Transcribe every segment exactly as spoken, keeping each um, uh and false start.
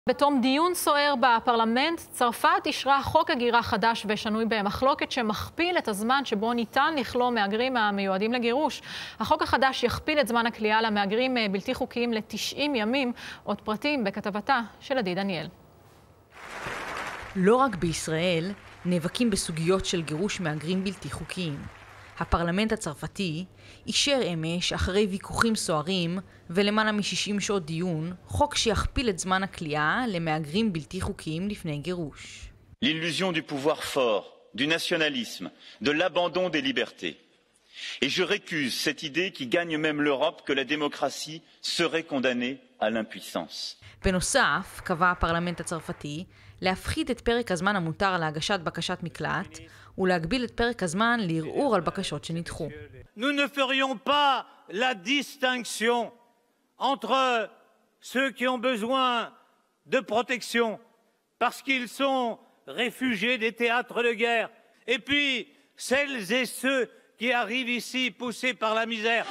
בתום דיון סוער בפרלמנט, צרפת אישרה חוק הגירה חדש ושנוי במחלוקת שמכפיל את הזמן שבו ניתן לכלוא מהגרים המיועדים לגירוש. החוק החדש יכפיל את זמן הכליאה למהגרים בלתי חוקיים ל-תשעים ימים. עוד פרטים בכתבתה של עדי דניאל. לא רק בישראל נאבקים בסוגיות של גירוש מהגרים בלתי חוקיים. הפרלמנט הצרפתי אישר אמש אחרי ויכוחים סוערים ולמעלה מ-שישים שעות דיון חוק שיכפיל את זמן הכליאה למהגרים בלתי חוקיים לפני גירוש. L'illusion du pouvoir fort, du nationalisme, de l'abandon des libertés. Et je récuse cette idée qui gagne même l'Europe que la démocratie serait condamnée à l'impuissance. בנוסף, קבע הפרלמנט הצרפתי להפחית את פרק הזמן המותר להגשת בקשת מקלט ולהגביל את פרק הזמן לערעור על בקשות שנדחו. Nous ne ferions pas la distinction entre ceux qui ont besoin de protection parce qu'ils sont réfugiés des théâtres de guerre et puis celles et ceux qui arrivent ici poussés par la misère.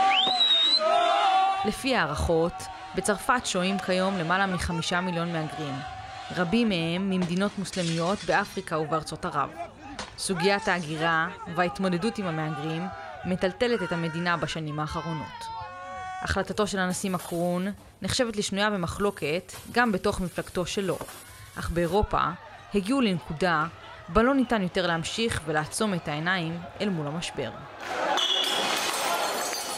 לפי הערכות, בצרפת שוהים כיום למעלה מחמישה מיליון מהגרים. רבים מהם ממדינות מוסלמיות באפריקה ובארצות ערב. סוגיית ההגירה וההתמודדות עם המהגרים מטלטלת את המדינה בשנים האחרונות. החלטתו של הנשיא מקרון נחשבת לשנויה במחלוקת גם בתוך מפלגתו שלו. אך באירופה הגיעו לנקודה בה לא ניתן יותר להמשיך ולעצום את העיניים אל מול המשבר.